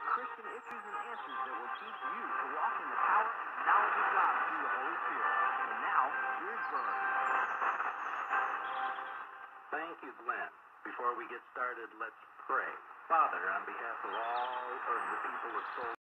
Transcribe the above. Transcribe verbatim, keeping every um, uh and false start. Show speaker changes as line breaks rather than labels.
Christian issues and answers that will teach you to walk in the power and knowledge of God through the Holy Spirit. And now, here's Vern.
Thank you, Glenn. Before we get started, let's pray. Father, on behalf of all of the people of Soul